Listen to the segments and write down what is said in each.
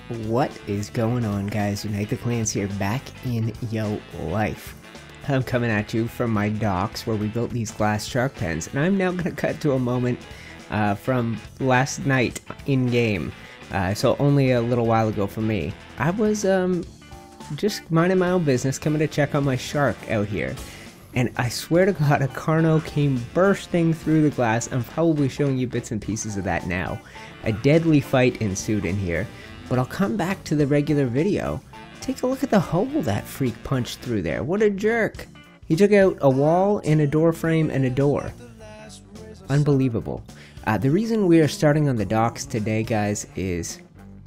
What is going on, guys? Unite the Clans here, back in yo life. I'm coming at you from my docks where we built these glass shark pens, and I'm now going to cut to a moment from last night in game. So only a little while ago for me. I was just minding my own business, coming to check on my shark out here. And I swear to God, a Carno came bursting through the glass. I'm probably showing you bits and pieces of that now. A deadly fight ensued in here. But I'll come back to the regular video. Take a look at the hole that freak punched through there. What a jerk. He took out a wall and a door frame and a door. Unbelievable. The reason we are starting on the docks today, guys, is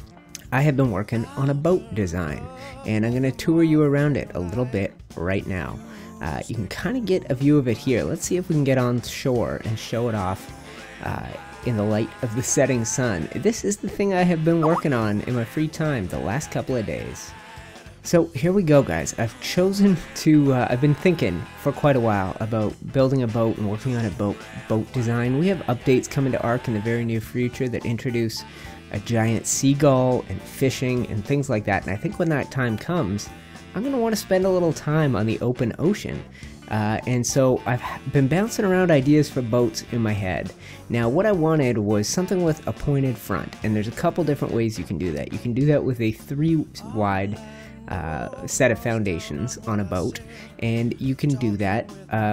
I have been working on a boat design. And I'm going to tour you around it a little bit right now. You can kind of get a view of it here. Let's see if we can get on shore and show it off in the light of the setting sun. This is the thing I have been working on in my free time the last couple of days. So here we go, guys. I've chosen to, I've been thinking for quite a while about building a boat and working on a boat design. We have updates coming to Ark in the very near future that introduce a giant seagull and fishing and things like that. And I think when that time comes, I'm going to want to spend a little time on the open ocean. And so I've been bouncing around ideas for boats in my head. Now what I wanted was something with a pointed front, and there's a couple different ways you can do that. You can do that with a 3-wide set of foundations on a boat, and you can do that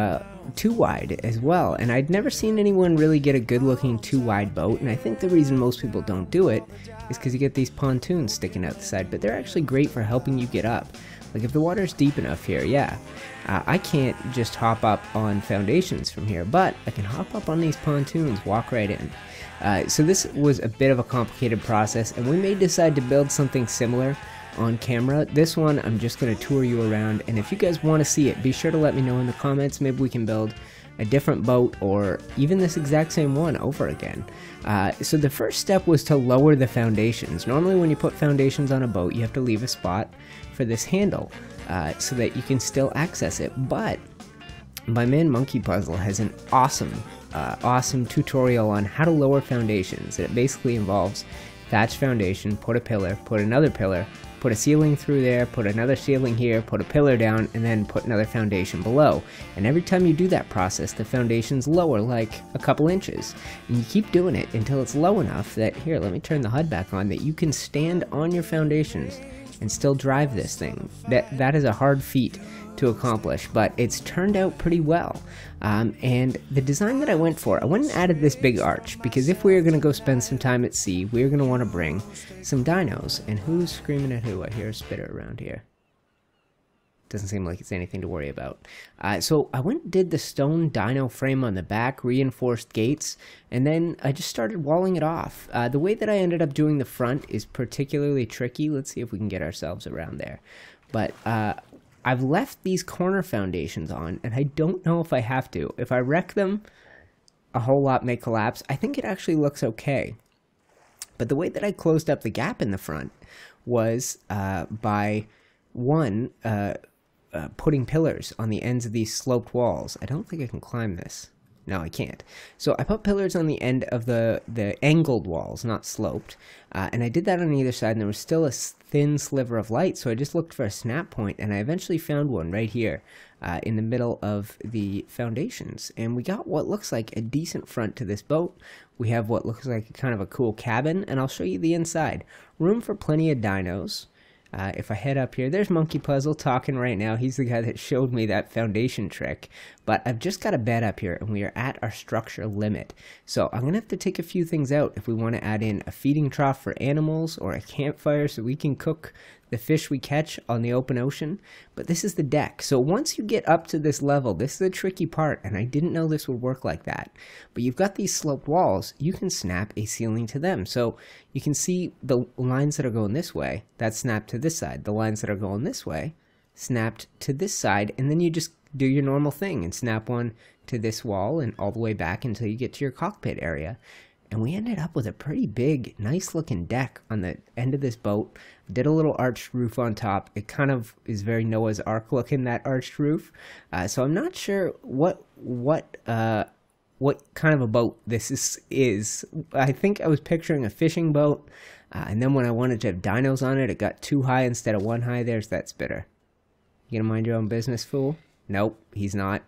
2-wide as well. And I'd never seen anyone really get a good looking 2-wide boat, and I think the reason most people don't do it is because you get these pontoons sticking out the side, but they're actually great for helping you get up. Like if the water's deep enough here, yeah. I can't just hop up on foundations from here, but I can hop up on these pontoons, walk right in. So this was a bit of a complicated process, and we may decide to build something similar on camera. This one I'm just going to tour you around, and if you guys want to see it, be sure to let me know in the comments. Maybe we can build a different boat or even this exact same one over again. So the first step was to lower the foundations. Normally when you put foundations on a boat, you have to leave a spot for this handle so that you can still access it. But my man Monkey Puzzle has an awesome tutorial on how to lower foundations. It basically involves thatch foundation, put a pillar, put another pillar, put a ceiling through there, put another ceiling here, put a pillar down, and then put another foundation below. And every time you do that process, the foundation's lower like a couple inches. And you keep doing it until it's low enough that, here, let me turn the HUD back on, that you can stand on your foundations and still drive this thing. That is a hard feat to accomplish, but it's turned out pretty well. And the design that I went and added this big arch, because if we are going to go spend some time at sea, we're going to want to bring some dinos. And who's screaming at who? I hear a spitter around here. Doesn't seem like it's anything to worry about. So I went and did the stone dino frame on the back, reinforced gates, and then I just started walling it off. The way that I ended up doing the front is particularly tricky. Let's see if we can get ourselves around there. But I've left these corner foundations on, and I don't know if I have to. If I wreck them, a whole lot may collapse. I think it actually looks okay. But the way that I closed up the gap in the front was by putting pillars on the ends of these sloped walls. I don't think I can climb this. No, I can't. So I put pillars on the end of the angled walls, not sloped. And I did that on either side, and there was still a thin sliver of light, so I just looked for a snap point, and I eventually found one right here in the middle of the foundations. And we got what looks like a decent front to this boat. We have what looks like kind of a cool cabin, and I'll show you the inside. Room for plenty of dinos. If I head up here, there's Monkey Puzzle talking right now. He's the guy that showed me that foundation trick. But I've just got a bed up here, and we are at our structure limit. So I'm going to have to take a few things out if we want to add in a feeding trough for animals or a campfire so we can cook the fish we catch on the open ocean. But this is the deck. So once you get up to this level, this is the tricky part, and I didn't know this would work like that. But you've got these sloped walls, you can snap a ceiling to them. So you can see the lines that are going this way, that's snapped to this side. The lines that are going this way, snapped to this side, and then you just do your normal thing and snap one to this wall and all the way back until you get to your cockpit area. And we ended up with a pretty big, nice looking deck on the end of this boat. Did a little arched roof on top. It kind of is very Noah's Ark looking, that arched roof. So I'm not sure what kind of a boat this is. I think I was picturing a fishing boat. And then when I wanted to have dinos on it, it got 2 high instead of 1 high. There's that spitter. You gonna mind your own business, fool? Nope, he's not.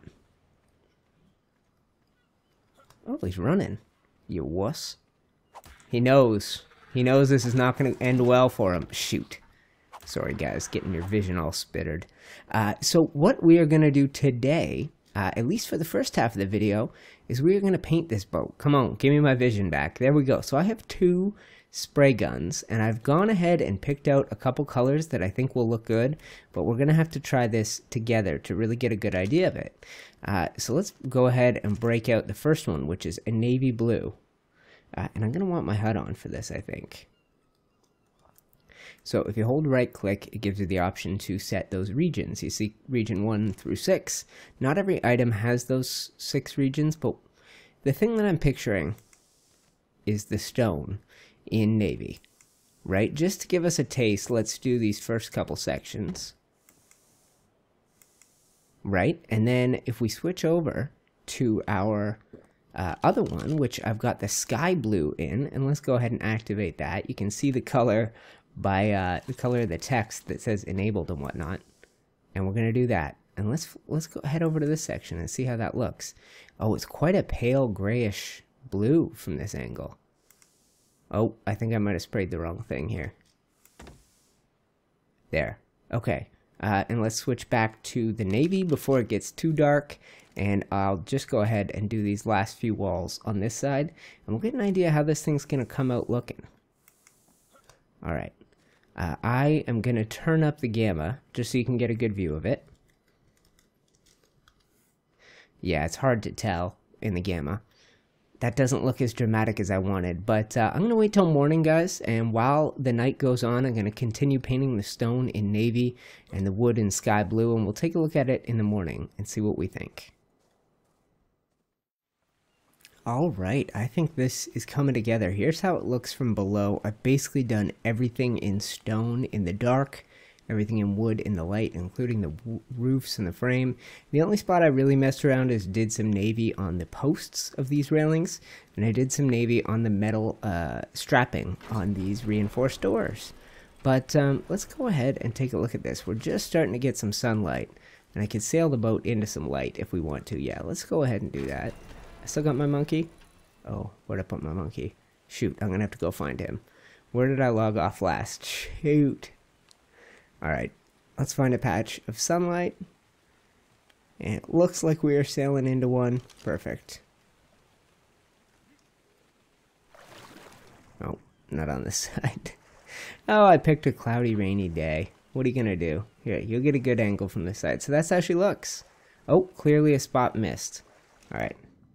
Oh, he's running. You wuss. He knows. He knows this is not going to end well for him. Shoot. Sorry, guys, getting your vision all spittered. So what we are going to do today, at least for the first half of the video, is we are going to paint this boat. Come on, give me my vision back. There we go. So I have 2 spray guns, and I've gone ahead and picked out a couple colors that I think will look good, but we're going to have to try this together to really get a good idea of it. So let's go ahead and break out the first one, which is a navy blue. And I'm going to want my HUD on for this, I think. So if you hold right click, it gives you the option to set those regions. You see region 1 through 6. Not every item has those 6 regions, but the thing that I'm picturing is the stone in navy, right? Just to give us a taste, let's do these first couple sections, right? And then if we switch over to our other one, which I've got the sky blue in, and let's go ahead and activate that. You can see the color by the color of the text that says enabled and whatnot, and we're gonna do that. And let's go head over to this section and see how that looks. Oh, it's quite a pale grayish blue from this angle. Oh, I think I might have sprayed the wrong thing here. There. Okay. And let's switch back to the navy before it gets too dark. And I'll just go ahead and do these last few walls on this side. And we'll get an idea how this thing's going to come out looking. Alright. I am going to turn up the gamma just so you can get a good view of it. Yeah, it's hard to tell in the gamma. That doesn't look as dramatic as I wanted, but I'm going to wait till morning, guys, and while the night goes on, I'm going to continue painting the stone in navy and the wood in sky blue, and we'll take a look at it in the morning and see what we think. Alright, I think this is coming together. Here's how it looks from below. I've basically done everything in stone in the dark, everything in wood in the light, including the roofs and the frame. The only spot I really messed around is did some navy on the posts of these railings, and I did some navy on the metal strapping on these reinforced doors. But let's go ahead and take a look at this. We're just starting to get some sunlight, and I can sail the boat into some light if we want to. Yeah, let's go ahead and do that. I still got my monkey? Oh, where'd I put my monkey? Shoot, I'm gonna have to go find him. Where did I log off last? Shoot. Alright, let's find a patch of sunlight. And it looks like we are sailing into one. Perfect. Oh, not on this side. Oh, I picked a cloudy, rainy day. What are you gonna do? Here, you'll get a good angle from this side. So that's how she looks. Oh, clearly a spot missed. Alright.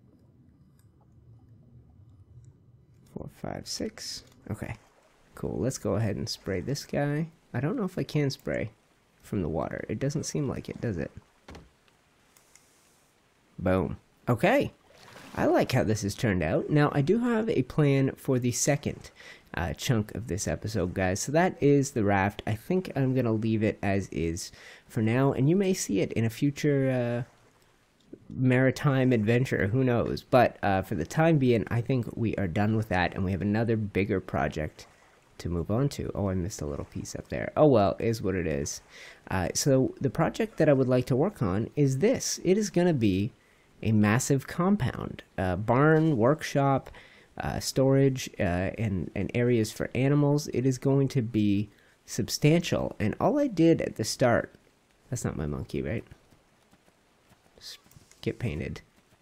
4, 5, 6. Okay, cool. Let's go ahead and spray this guy. I don't know if I can spray from the water. It doesn't seem like it, does it? Boom. Okay. I like how this has turned out. Now, I do have a plan for the second chunk of this episode, guys. So that is the raft. I think I'm going to leave it as is for now, and you may see it in a future maritime adventure. Who knows? But for the time being, I think we are done with that, and we have another bigger project to move on to. Oh, I missed a little piece up there. Oh well, is what it is. So the project that I would like to work on is this. It is going to be a massive compound, barn, workshop, storage, and areas for animals. It is going to be substantial. And all I did at the start, that's not my monkey, right? Just get painted.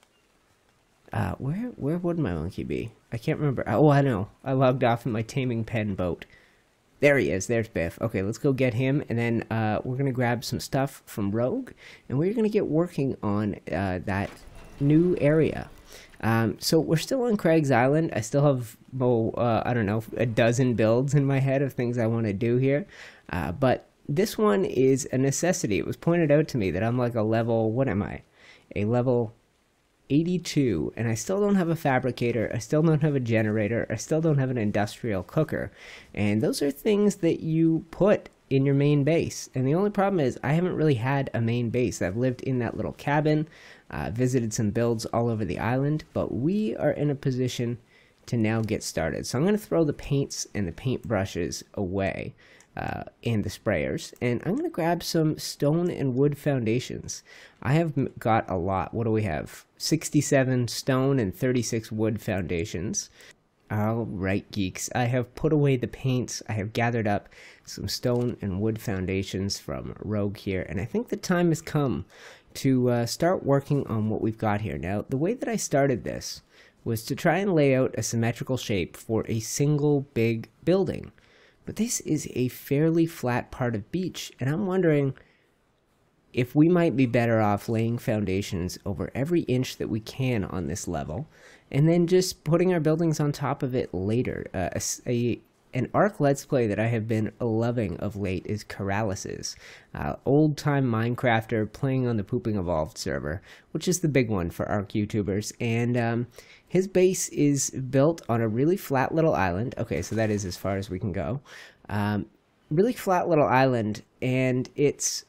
Where would my monkey be? I can't remember. Oh, I know. I logged off in my Taming Pen boat. There he is. There's Biff. Okay, let's go get him, and then we're going to grab some stuff from Rogue, and we're going to get working on that new area. So we're still on Craig's Island. I still have, I don't know, a dozen builds in my head of things I want to do here. But this one is a necessity. It was pointed out to me that I'm like a level, what am I? A level 82, and I still don't have a fabricator, I still don't have a generator, I still don't have an industrial cooker, and those are things that you put in your main base. And the only problem is I haven't really had a main base. I've lived in that little cabin, visited some builds all over the island, but we are in a position to now get started. So I'm going to throw the paints and the paint brushes away and the sprayers, and I'm going to grab some stone and wood foundations. I have got a lot. What do we have? 67 stone and 36 wood foundations. All right, geeks, I have put away the paints. I have gathered up some stone and wood foundations from Rogue here, and I think the time has come to start working on what we've got here. Now, the way that I started this was to try and lay out a symmetrical shape for a single big building. But this is a fairly flat part of beach, and I'm wondering if we might be better off laying foundations over every inch that we can on this level, and then just putting our buildings on top of it later. An ARK Let's Play that I have been loving of late is Keralis', old-time Minecrafter playing on the Pooping Evolved server, which is the big one for ARK YouTubers, and his base is built on a really flat little island. Okay, so that is as far as we can go. Really flat little island, and it's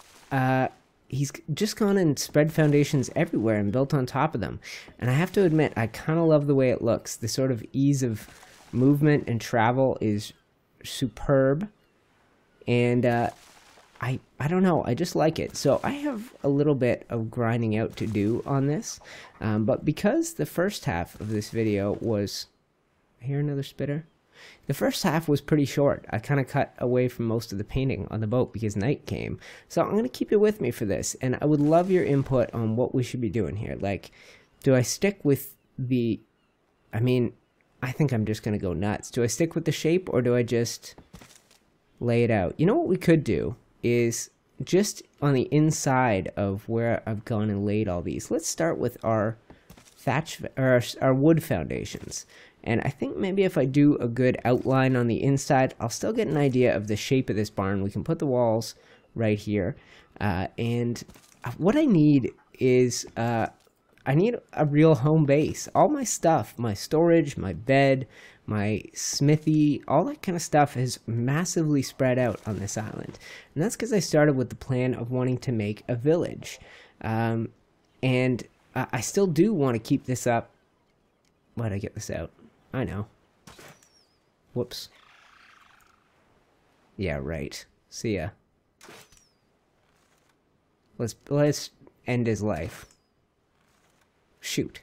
he's just gone and spread foundations everywhere and built on top of them. And I have to admit, I kind of love the way it looks. The sort of ease of movement and travel is superb, and I don't know, I just like it. So I have a little bit of grinding out to do on this, but because the first half of this video was, I hear another spitter. The first half was pretty short. I kind of cut away from most of the painting on the boat because night came. So I'm going to keep you with me for this, and I would love your input on what we should be doing here. Like, do I stick with the, I mean, I think I'm just going to go nuts. Do I stick with the shape, or do I just lay it out? You know what we could do is just on the inside of where I've gone and laid all these. Let's start with our thatch, or our wood foundations. And I think maybe if I do a good outline on the inside, I'll still get an idea of the shape of this barn. We can put the walls right here. And what I need is, I need a real home base. All my stuff, my storage, my bed, my smithy, all that kind of stuff is massively spread out on this island. And that's because I started with the plan of wanting to make a village. And I still do want to keep this up. Why'd I get this out? I know. Whoops. Yeah, right. See ya. Let's end his life. Shoot.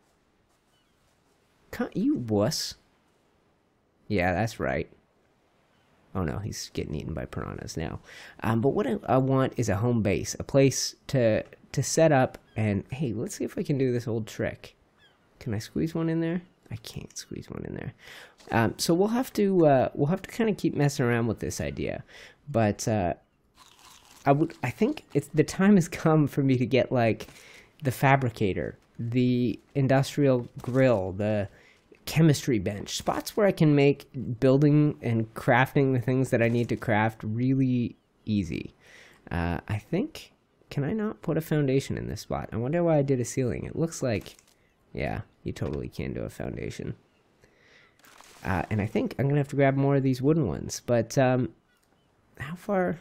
Can't you wuss? Yeah, that's right. Oh no, he's getting eaten by piranhas now. But what I want is a home base, a place to set up. And hey, let's see if I can do this old trick. Can I squeeze one in there? I can't squeeze one in there. So we'll have to kind of keep messing around with this idea. But I think the time has come for me to get like the fabricator, the industrial grill, the chemistry bench, spots where I can make building and crafting the things that I need to craft really easy. I think, can I not put a foundation in this spot? I wonder why I did a ceiling. It looks like, yeah, you totally can do a foundation. And I think I'm gonna have to grab more of these wooden ones, but how far?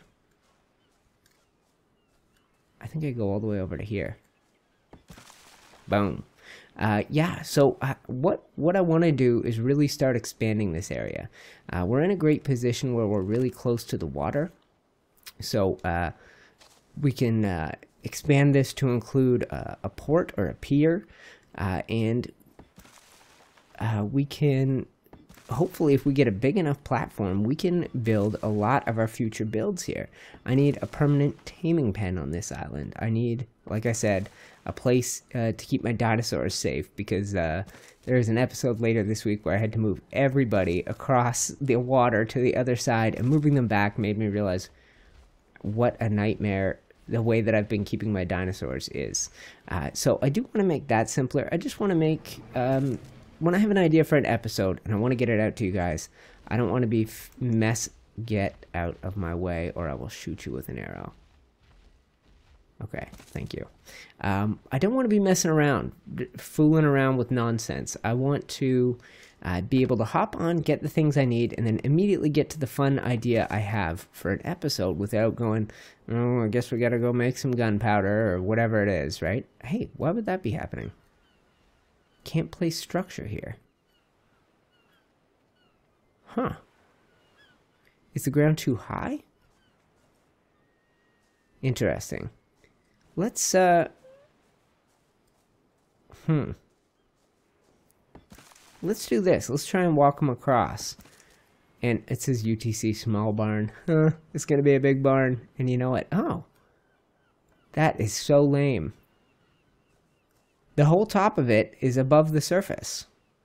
I think I go all the way over to here. Boom. Yeah, so what I want to do is really start expanding this area. We're in a great position where we're really close to the water, so we can expand this to include a port or a pier, and we can, hopefully if we get a big enough platform, we can build a lot of our future builds here. I need a permanent taming pen on this island. I need, like I said, a place to keep my dinosaurs safe, because there is an episode later this week where I had to move everybody across the water to the other side, and moving them back made me realize what a nightmare the way that I've been keeping my dinosaurs is. So I do want to make that simpler. I just want to make, when I have an idea for an episode and I want to get it out to you guys, I don't want to be get out of my way or I will shoot you with an arrow. Okay, thank you. I don't want to be messing around, fooling around with nonsense. I want to be able to hop on, get the things I need, and then immediately get to the fun idea I have for an episode without going, oh, I guess we gotta go make some gunpowder or whatever it is, right? Hey, why would that be happening? Can't place structure here. Huh. Is the ground too high? Interesting. Let's, Let's do this. Let's try and walk them across. And it says UTC small barn. Huh, it's gonna be a big barn. And you know what? Oh. That is so lame. The whole top of it is above the surface.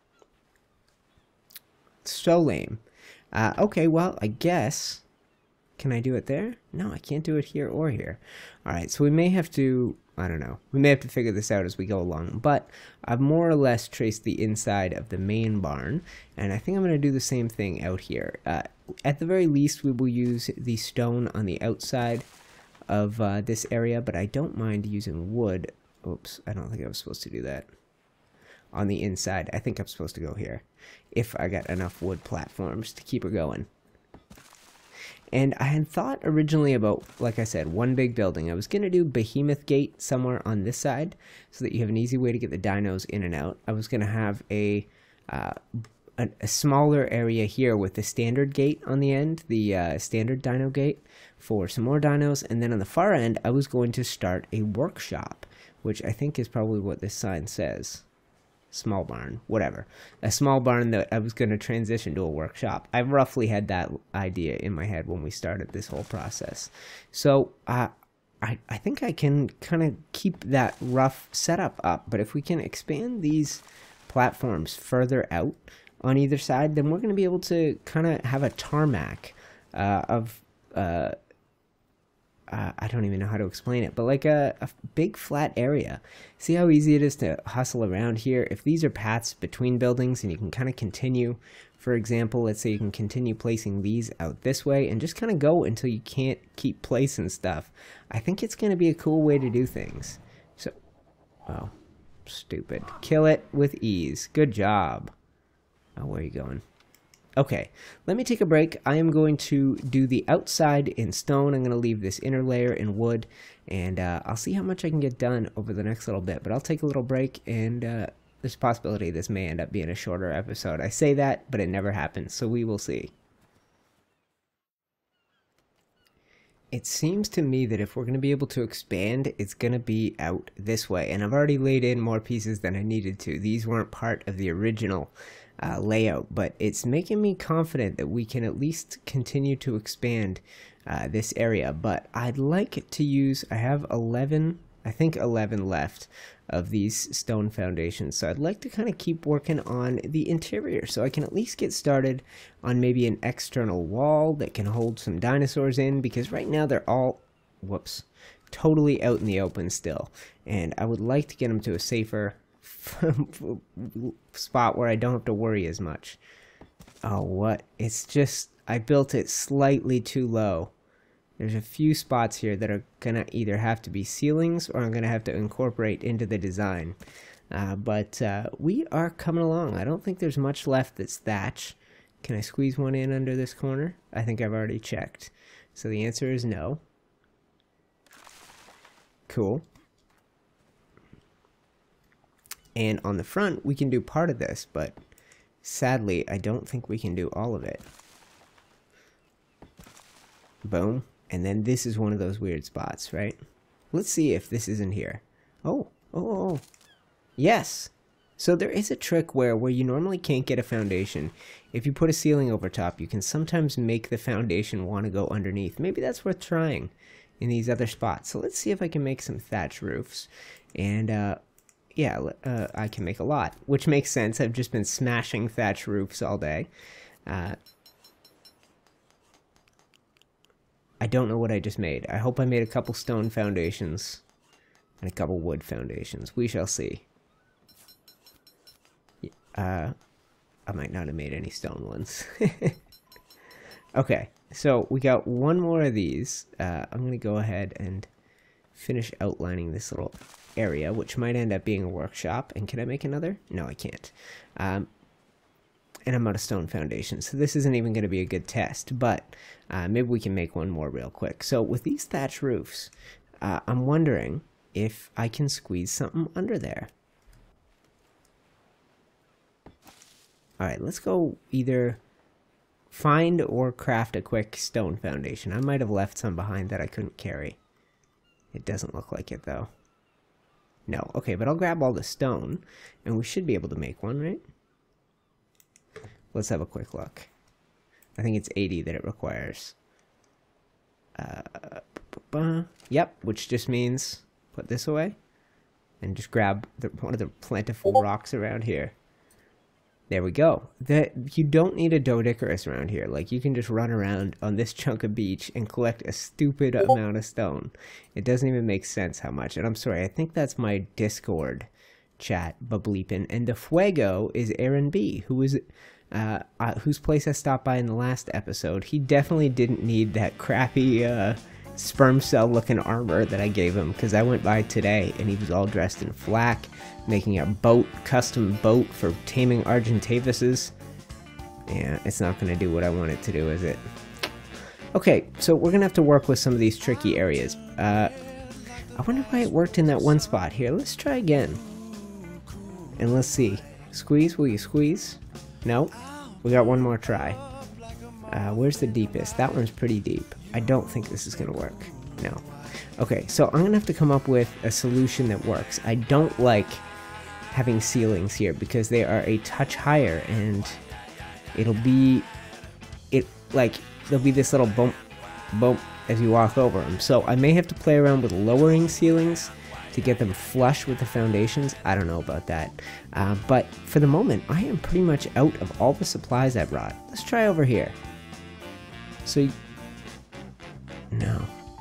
So lame. Okay, well, I guess... Can I do it there? No, I can't do it here or here. Alright, so we may have to... I don't know. We may have to figure this out as we go along. But I've more or less traced the inside of the main barn. And I think I'm going to do the same thing out here. At the very least, we will use the stone on the outside of this area. But I don't mind using wood. Oops, I don't think I was supposed to do that. On the inside. I think I'm supposed to go here. If I got enough wood platforms to keep her going. And I had thought originally about, like I said, one big building. I was going to do Behemoth Gate somewhere on this side so that you have an easy way to get the dinos in and out. I was going to have a smaller area here with the standard gate on the end, the standard dino gate for some more dinos. And then on the far end, I was going to start a workshop, which I think is probably what this sign says. Small barn, whatever. A small barn that I was going to transition to a workshop. I roughly had that idea in my head when we started this whole process. So I think I can kind of keep that rough setup up. But if we can expand these platforms further out on either side, then we're going to be able to kind of have a tarmac of... I don't even know how to explain it, but like a big flat area. See how easy it is to hustle around here? If these are paths between buildings and you can kind of continue, for example, let's say you can continue placing these out this way and just kind of go until you can't keep placing stuff. I think it's going to be a cool way to do things. So, oh, stupid. Kill it with ease. Good job. Oh, where are you going? Okay, let me take a break. I am going to do the outside in stone. I'm going to leave this inner layer in wood, and I'll see how much I can get done over the next little bit. But I'll take a little break, and there's a possibility this may end up being a shorter episode. I say that, but it never happens, so we will see. It seems to me that if we're going to be able to expand, it's going to be out this way. And I've already laid in more pieces than I needed to. These weren't part of the original layout, but it's making me confident that we can at least continue to expand this area. But I'd like to use, I have 11, I think 11 left of these stone foundations, so I'd like to kind of keep working on the interior so I can at least get started on maybe an external wall that can hold some dinosaurs in, because right now they're all, whoops, totally out in the open still, and I would like to get them to a safer spot where I don't have to worry as much. Oh, what? It's just, I built it slightly too low. There's a few spots here that are gonna either have to be ceilings or I'm gonna have to incorporate into the design. But we are coming along. I don't think there's much left that's thatch. Can I squeeze one in under this corner? I think I've already checked. So the answer is no. Cool. And on the front, we can do part of this, but sadly, I don't think we can do all of it. Boom. And then this is one of those weird spots, right? Let's see if this isn't here. Oh. Yes. So there is a trick where you normally can't get a foundation. If you put a ceiling over top, you can sometimes make the foundation want to go underneath. Maybe that's worth trying in these other spots. So let's see if I can make some thatch roofs. And, yeah, I can make a lot, which makes sense. I've just been smashing thatch roofs all day. I don't know what I just made. I hope I made a couple stone foundations and a couple wood foundations. We shall see. I might not have made any stone ones. Okay, so we got one more of these. I'm going to go ahead and finish outlining this little area, which might end up being a workshop. And can I make another? No, I can't. And I'm out of stone foundation, so this isn't even going to be a good test, but maybe we can make one more real quick. So with these thatch roofs, I'm wondering if I can squeeze something under there. Alright, let's go either find or craft a quick stone foundation. I might have left some behind that I couldn't carry. It doesn't look like it, though. No. Okay, but I'll grab all the stone, and we should be able to make one, right? Let's have a quick look. I think it's 80 that it requires. Yep, which just means put this away and just grab one of the plentiful rocks around here. There we go. You don't need a Doedicurus around here. Like, you can just run around on this chunk of beach and collect a stupid amount of stone. It doesn't even make sense how much. And I'm sorry, I think that's my Discord chat, Bableepin. And the Fuego is Aaron B, who is whose place I stopped by in the last episode. He definitely didn't need that crappy sperm cell looking armor that I gave him, because I went by today and he was all dressed in flak, making a custom boat for taming Argentavises. Yeah, it's not going to do what I want it to do, is it? Okay, so we're going to have to work with some of these tricky areas. I wonder why it worked in that one spot here. Let's try again. And let's see. Squeeze, will you squeeze? No? We got one more try. Where's the deepest? That one's pretty deep. I don't think this is going to work. No. Okay, so I'm going to have to come up with a solution that works. I don't like having ceilings here because they are a touch higher, and there'll be this little bump as you walk over them. So I may have to play around with lowering ceilings to get them flush with the foundations. I don't know about that. But for the moment, I am pretty much out of all the supplies I brought. Let's try over here. So, no.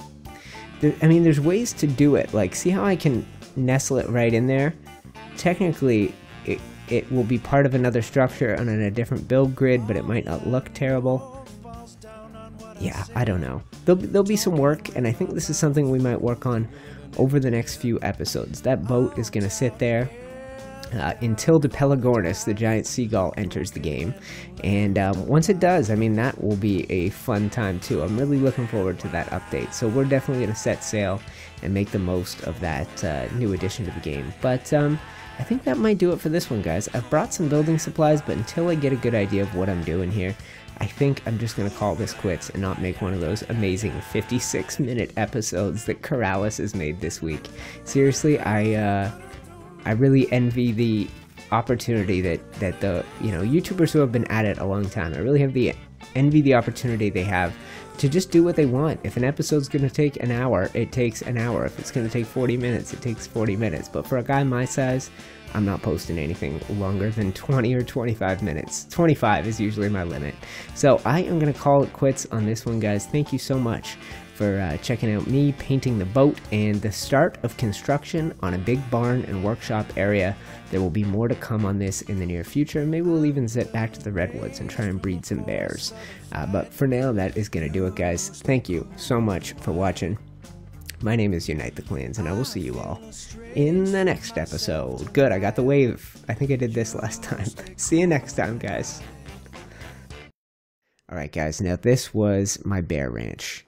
I mean, there's ways to do it. Like, see how I can nestle it right in there? Technically, it will be part of another structure and on a different build grid, but it might not look terrible. Yeah, I don't know. There'll be some work, and I think this is something we might work on over the next few episodes. That boat is going to sit there until the Pelagornis, the giant seagull, enters the game. And once it does, I mean, that will be a fun time too. I'm really looking forward to that update. So we're definitely going to set sail and make the most of that new addition to the game. But I think that might do it for this one, guys. I've brought some building supplies, but until I get a good idea of what I'm doing here, I think I'm just going to call this quits and not make one of those amazing 56-minute episodes that Keralis has made this week. Seriously, I really envy the opportunity that the YouTubers who have been at it a long time. I really envy the opportunity they have to just do what they want. If an episode's going to take an hour, it takes an hour. If it's going to take 40 minutes, it takes 40 minutes. But for a guy my size, I'm not posting anything longer than 20 or 25 minutes. 25 is usually my limit. So I am going to call it quits on this one, guys. Thank you so much for checking out me painting the boat and the start of construction on a big barn and workshop area. There will be more to come on this in the near future. Maybe we'll even zip back to the redwoods and try and breed some bears. But for now, that is going to do it, guys. Thank you so much for watching. My name is Unite the Clans, and I will see you all in the next episode. Good, I got the wave. I think I did this last time. See you next time, guys. Alright, guys, now this was my bear ranch.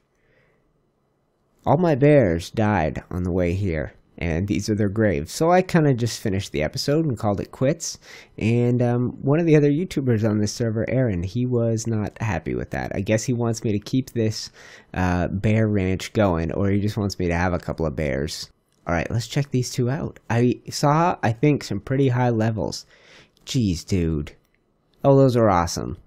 All my bears died on the way here, and these are their graves. So I kind of just finished the episode and called it quits. And one of the other YouTubers on this server, Aaron, he was not happy with that. I guess he wants me to keep this bear ranch going, or he just wants me to have a couple of bears. Alright, let's check these two out. I saw, I think, some pretty high levels. Jeez, dude. Oh, those are awesome.